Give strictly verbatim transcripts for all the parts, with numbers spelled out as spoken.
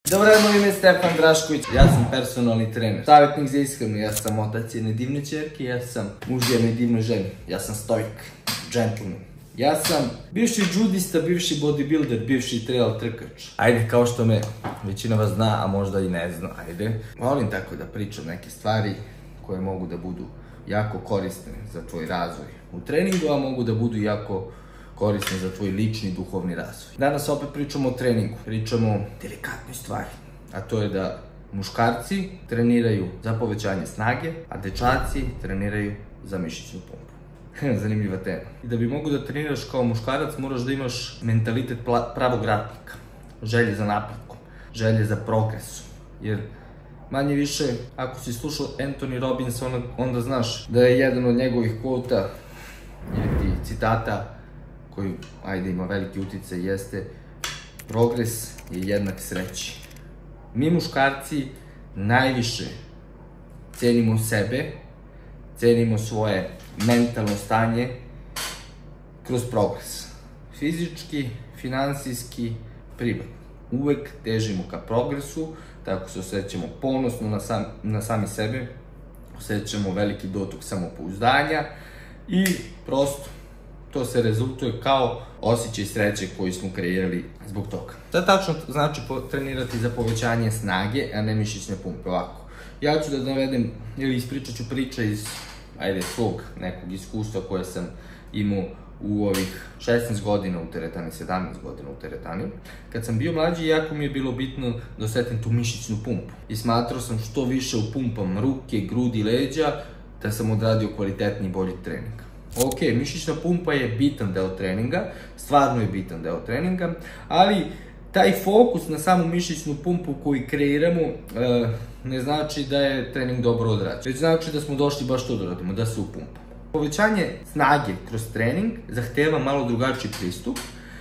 Dobar dan, moj ime je Stefan Drašković, ja sam personalni trener, savjetnik za ishranu, ja sam otac jedne divne ćerke, ja sam muž jedne divne žene, ja sam stoik, džentlmen. Ja sam bivši judista, bivši bodybuilder, bivši trail trkač. Ajde, kao što me većina vas zna, a možda i ne zna, ajde. Volim tako da pričam neke stvari koje mogu da budu jako korisne za tvoj razvoj u treningu, a mogu da budu jako korisne za tvoj lični duhovni razvoj. Danas opet pričamo o treningu, pričamo o delikatnoj stvari, a to je da muškarci treniraju za povećanje snage, a dečaci treniraju za mišićnu pumpu. Zanimljiva tema. I da bi mogu da treniraš kao muškarac, moraš da imaš mentalitet pravog ratnika, želje za napretkom, želje za progresom, jer manje više, ako si slušao Anthony Robbinsa, onda znaš da je jedan od njegovih kvota ili citata koji, ajde, ima veliki uticaj, jeste progres je jednak sreći. Mi muškarci najviše cenimo sebe, cenimo svoje mentalno stanje kroz progres. Fizički, finansijski, privatno. Uvek težimo ka progresu, tako se osjećamo ponosno na, sam, na sami sebe, osjećamo veliki dotok samopouzdanja i prosto to se rezultuje kao osjećaj sreće koji smo kreirali zbog toga. Šta tačno znači trenirati za povećanje snage, a ne mišićne pumpe? Ovako, ja ću da navedem ili ispričat ću priče iz, ajde, svog nekog iskustva koje sam imao u ovih šesnaest godina u teretani, sedamnaest godina u teretani. Kad sam bio mlađi, jako mi je bilo bitno da osetim tu mišićnu pumpu. I smatrao sam što više upumpam ruke, grudi, leđa, da sam odradio kvalitetni i bolji trening. Ok, mišićna pumpa je bitan deo treninga, stvarno je bitan deo treninga, ali taj fokus na samu mišićnu pumpu koju kreiramo ne znači da je trening dobro odrađen. Već znači da smo došli baš to da radimo, da se upumpamo. Povećanje snage kroz trening zahteva malo drugačiji pristup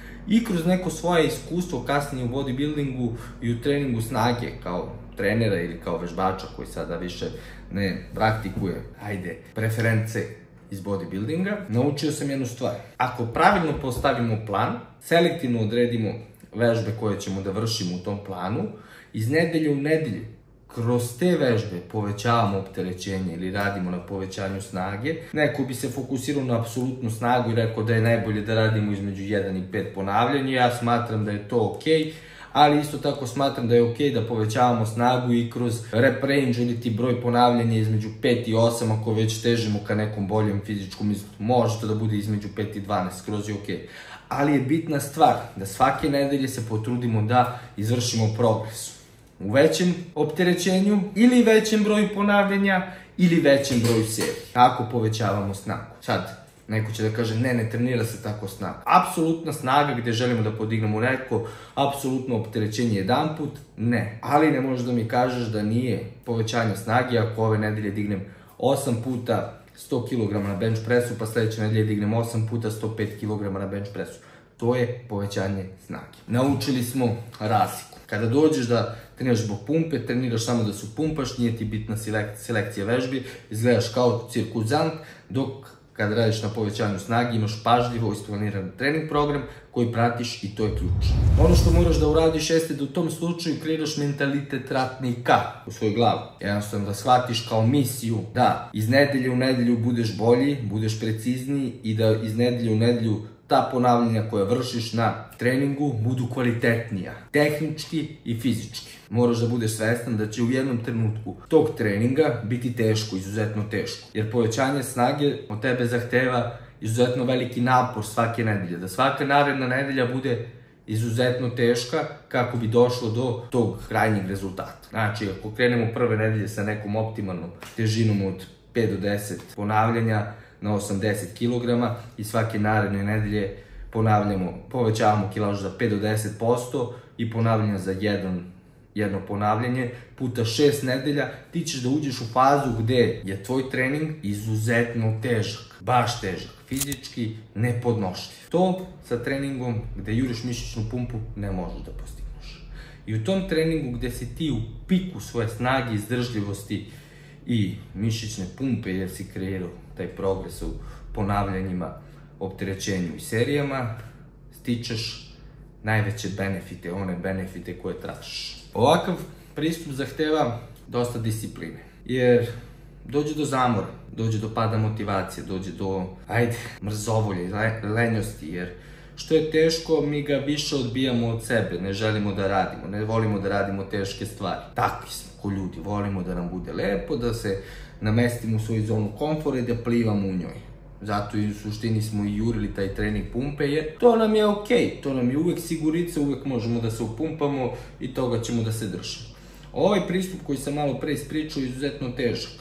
i kroz neko svoje iskustvo kasnije u bodybuildingu i u treningu snage kao trenera ili kao vežbača koji sada više ne praktikuje, ajde, preference iz bodybuildinga, naučio sam jednu stvar. Ako pravilno postavimo plan, selektivno odredimo vežbe koje ćemo da vršimo u tom planu, iz nedelje u nedelju kroz te vežbe povećavamo opterećenje ili radimo na povećanju snage. Neko bi se fokusirao na apsolutnu snagu i rekao da je najbolje da radimo između jedan i pet ponavljanja. Ja smatram da je to okej, ali isto tako smatram da je okej da povećavamo snagu i kroz rep range ili ti broj ponavljanja između pet i osam, ako već težimo ka nekom boljem fizičkom izgledu. Može to da bude između pet i dvanaest, skroz je okej. Ali je bitna stvar da svake nedelje se potrudimo da izvršimo progres u većem opterećenju ili većem broju ponavljanja ili većem broju serija. Tako povećavamo snagu. Sad, neko će da kaže ne, ne trenira se tako snaga. Apsolutna snaga gde želimo da podignemo neko apsolutno opterećenje jedan put, ne. Ali ne možeš da mi kažeš da nije povećanje snage ako ove nedelje dignem osam puta sto kilograma na bench pressu, pa sledeće nedelje dignem osam puta sto pet kilograma na bench pressu. To je povećanje snage. Naučili smo razliku. Kada dođeš da treniraš zbog pumpe, treniraš samo da se upumpaš, nije ti bitna selekcija vežbi, izgledaš kao cirkuzant, dok kada radiš na povećanju snage imaš pažljivo isplaniran trening program koji pratiš i to je ključ. Ono što moraš da uradiš jeste da u tom slučaju kreiraš mentalitet ratnika u svojoj glavi. Jednostavno da shvatiš kao misiju da iz nedelje u nedelju budeš bolji, budeš precizniji i da iz nedelje u nedelju ta ponavljanja koja vršiš na treningu budu kvalitetnija, tehnički i fizički. Moraš da budeš svestan da će u jednom trenutku tog treninga biti teško, izuzetno teško. Jer povećanje snage od tebe zahteva izuzetno veliki napor svake nedelje. Da svaka naredna nedelja bude izuzetno teška kako bi došlo do tog krajnjeg rezultata. Znači, ako krenemo prve nedelje sa nekom optimalnom težinom od pet do deset ponavljanja na osamdeset kilograma i svake naredne nedelje ponavljamo, povećavamo kilažu za pet do deset posto i ponavljanja za jedan, jedno ponavljanje puta šest nedelja, ti ćeš da uđeš u fazu gde je tvoj trening izuzetno težak, baš težak, fizički nepodnošljiv. To sa treningom gde juriš mišićnu pumpu ne možeš da postigneš. I u tom treningu gde si ti u piku svoje snage, izdržljivosti i mišićne pumpe jer si kreirao taj progres u ponavljanjima, opterećenju i serijama, stičeš najveće benefite, one benefite koje tražiš. Ovakav pristup zahteva dosta discipline, jer dođe do zamora, dođe do pada motivacije, dođe do, ajde, mrzovolje, lenjosti, jer što je teško, mi ga više odbijamo od sebe, ne želimo da radimo, ne volimo da radimo teške stvari. Takvi smo ko ljudi, volimo da nam bude lepo, da se namestimo u svoju zonu komfora i da plivamo u njoj. Zato i u suštini smo i jurili taj trening pumpe, jer to nam je okej, to nam je uvek sigurica, uvek možemo da se upumpamo i toga ćemo da se držimo. Ovaj pristup koji sam malo pre ispričao je izuzetno težak.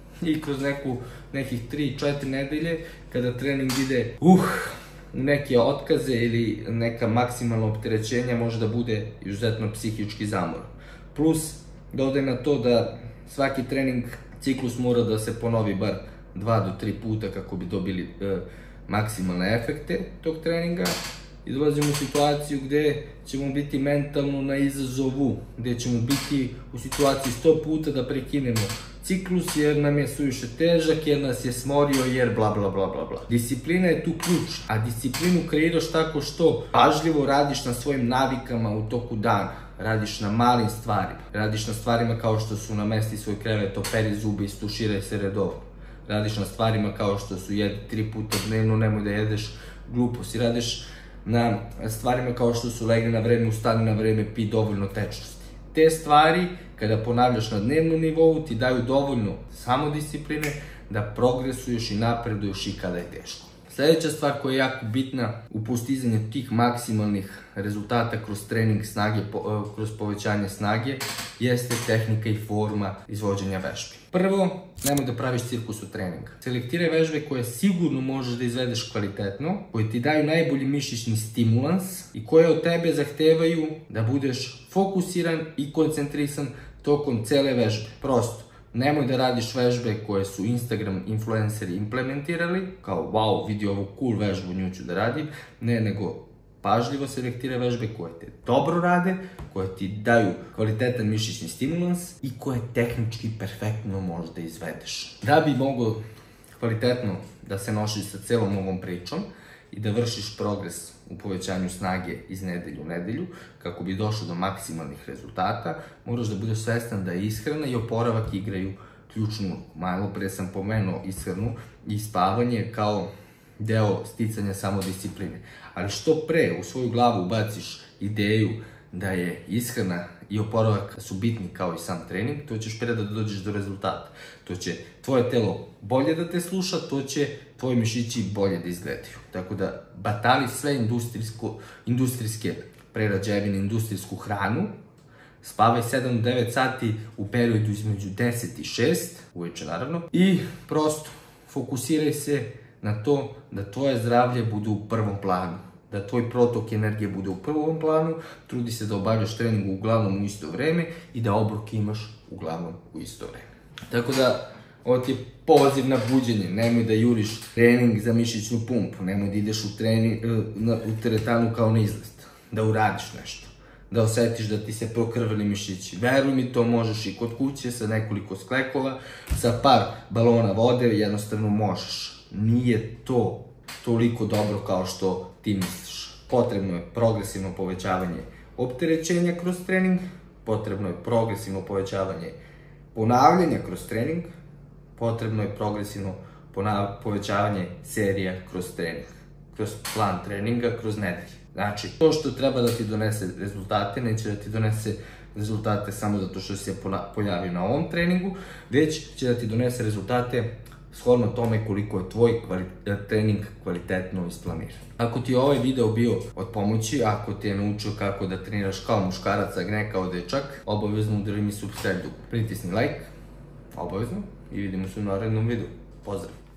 I kroz neku, nekih tri četiri nedelje, kada trening ide uh, u neke otkaze ili neka maksimalna opterećenja, može da bude izuzetno psihički zamor. Plus, dodaj na to da svaki trening ciklus mora da se ponovi bar dva do tri puta kako bi dobili e, maksimalne efekte tog treninga i dolazimo u situaciju gde ćemo biti mentalno na izazovu, gde ćemo biti u situaciji sto puta da prekinemo ciklus jer nam je suviše težak, jer nas je smorio, jer bla bla bla bla bla. Disciplina je tu ključ, a disciplinu kreiraš tako što pažljivo radiš na svojim navikama u toku dana. Radiš na malim stvarima, radiš na stvarima kao što su namesti svoj krevet, operi zube, istuširaj se redovno. Radiš na stvarima kao što su jedi tri puta dnevno, nemoj da jedeš gluposti. Radiš na stvarima kao što su legni na vreme, ustani na vreme, pi dovoljno tečnosti. Te stvari, kada ponavljaš na dnevnom nivou, ti daju dovoljno samodiscipline da progresuješ i napreduješ i kada je teško. Sljedeća stvar koja je jako bitna u postizanju tih maksimalnih rezultata kroz trening snage, kroz povećanje snage, jeste tehnika i forma izvođenja vežbi. Prvo, nemoj da praviš cirkus od treninga. Selektiraj vežbe koje sigurno možeš da izvedeš kvalitetno, koje ti daju najbolji mišićni stimulans i koje od tebe zahtevaju da budeš fokusiran i koncentrisan tokom cele vežbe. Prosto. Nemoj da radiš vežbe koje su Instagram influenceri implementirali, kao wow, vidi ovu cool vežbu, nju ću da radim, ne, nego pažljivo selektiraj vežbe koje te dobro rade, koje ti daju kvalitetan mišićni stimulans i koje tehnički perfektno možeš da izvedeš. Da bi mogao kvalitetno da se nosiš sa celom ovom pričom i da vršiš progres u povećanju snage iz nedelju u nedelju, kako bi došao do maksimalnih rezultata, moraš da budeš svestan da ishrana i oporavak igraju ključnu ulogu. Malo pre sam pomenuo ishranu i spavanje kao deo sticanja samodiscipline. Ali što pre u svoju glavu ubaciš ideju da je ishrana i oporavak su bitni kao i sam trening, to ćeš pre da dođeš do rezultata. To će tvoje telo bolje da te sluša, to će tvoji mišići bolje da izgledaju. Tako da batali sve industrijske prerađevine, industrijsku hranu, spavaj sedam do devet sati u periodu između deset i šest, uveče naravno, i prosto fokusiraj se na to da tvoje zdravlje bude u prvom planu, da tvoj protok energije bude u prvom planu, trudi se da obavljaš trening uglavnom u isto vreme i da obroke imaš uglavnom u isto vreme. Tako da, ovo ti je poziv na buđenje, nemoj da juriš trening za mišićnu pumpu, nemoj da ideš u, trening, u teretanu kao na izlast, da uradiš nešto, da osetiš da ti se prokrvili mišići. Veruj mi, to možeš i kod kuće sa nekoliko sklekova, sa par balona vode, jednostavno možeš. Nije to toliko dobro kao što ti misliš. Potrebno je progresivno povećavanje opterećenja kroz trening, potrebno je progresivno povećavanje ponavljanja kroz trening, potrebno je progresivno povećavanje serija kroz trening, kroz plan treninga, kroz nedelje. Znači, to što treba da ti donese rezultate, neće da ti donese rezultate samo zato što se pojavio na ovom treningu, već će da ti donese rezultate shodno tome koliko je tvoj trening kvalitetno isplaniran. Ako ti je ovaj video bio od pomoći, ako ti je naučio kako da treniraš kao muškarac, a ne kao dečak, obavezno udari mi subscribe, pritisni like, obavezno, i vidimo se u narednom videu. Pozdrav!